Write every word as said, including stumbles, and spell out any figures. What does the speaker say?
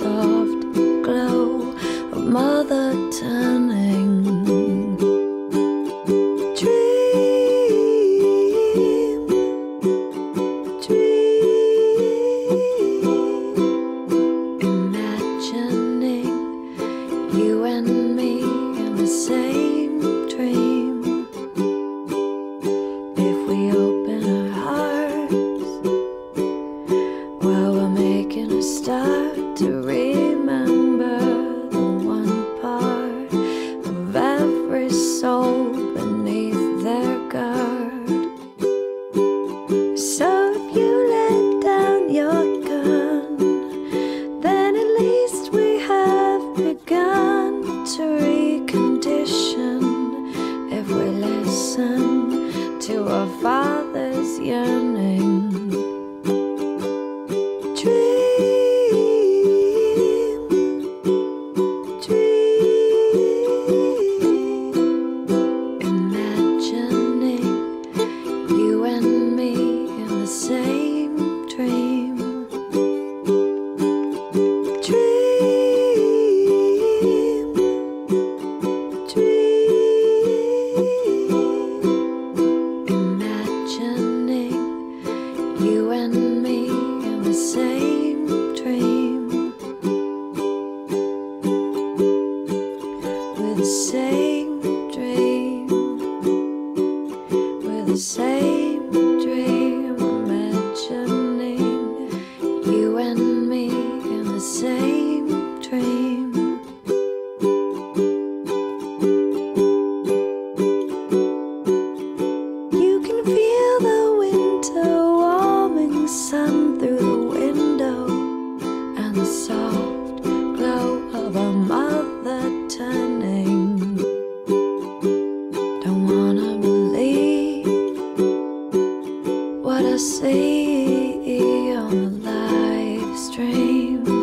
soft glow of mother turning. Dream, dream, imagining you and me in the same dream. If we open our hearts, well, we're making a start to remember the one part of every soul beneath their guard. So if you let down your gun, then at least we have begun to recondition. If we listen to our Father's yearning. Dream, dream, imagining you and me in the same dream. Dream, dream, imagining you and me in the same dream. We're the same dream. We're the same dream. Imagining you and me in the same dream. You can feel the winter warming sun through the window and the soft glow of our mother turning. Don't wanna believe what I see on the live stream.